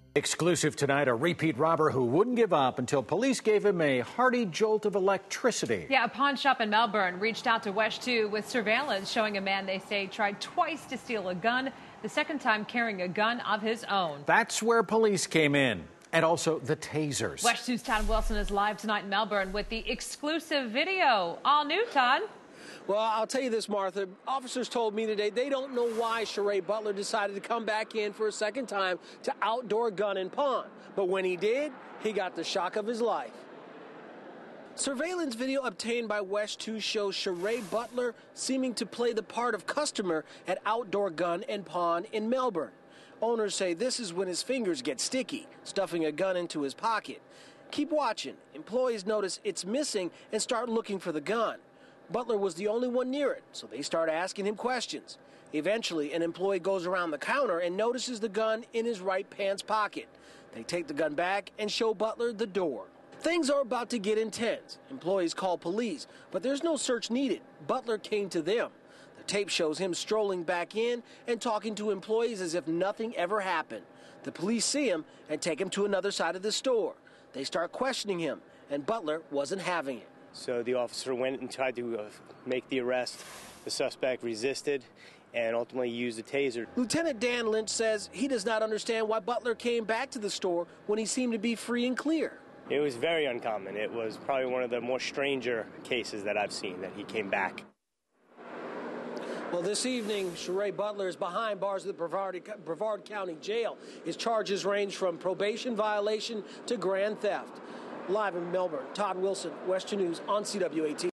Exclusive tonight, a repeat robber who wouldn't give up until police gave him a hearty jolt of electricity. Yeah, a pawn shop in Melbourne reached out to WESH 2 with surveillance showing a man they say tried twice to steal a gun, the second time carrying a gun of his own. That's where police came in. And also the tasers. WESH 2's Todd Wilson is live tonight in Melbourne with the exclusive video. All new, Todd. Well, I'll tell you this, Martha. Officers told me today they don't know why Sheree Butler decided to come back in for a second time to outdoor gun and pawn. But when he did, he got the shock of his life. Surveillance video obtained by WESH 2 shows Sheree Butler seeming to play the part of customer at outdoor gun and pawn in Melbourne. Owners say this is when his fingers get sticky, stuffing a gun into his pocket. Keep watching. Employees notice it's missing and start looking for the gun. Butler was the only one near it, so they start asking him questions. Eventually, an employee goes around the counter and notices the gun in his right pants pocket. They take the gun back and show Butler the door. Things are about to get intense. Employees call police, but there's no search needed. Butler came to them. The tape shows him strolling back in and talking to employees as if nothing ever happened. The police see him and take him to another side of the store. They start questioning him, and Butler wasn't having it. So the officer went and tried to make the arrest. The suspect resisted and ultimately used a taser. Lieutenant Dan Lynch says he does not understand why Butler came back to the store when he seemed to be free and clear. It was very uncommon. It was probably one of the more stranger cases that I've seen that he came back. Well, this evening, Sheree Butler is behind bars of the Brevard County Jail. His charges range from probation violation to grand theft. Live in Melbourne, Todd Wilson, WESH 2 News on CWAT.